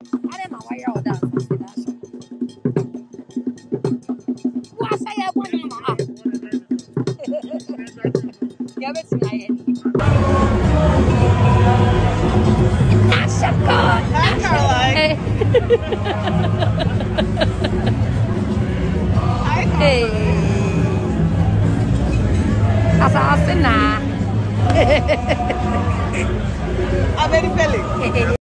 I don't know why you're all done. What's I want to know? Yeah, it's my Naa Ashorkor. Hi, Caroline. Hi, Caroline. Hey. Assassin. I'm very feeling.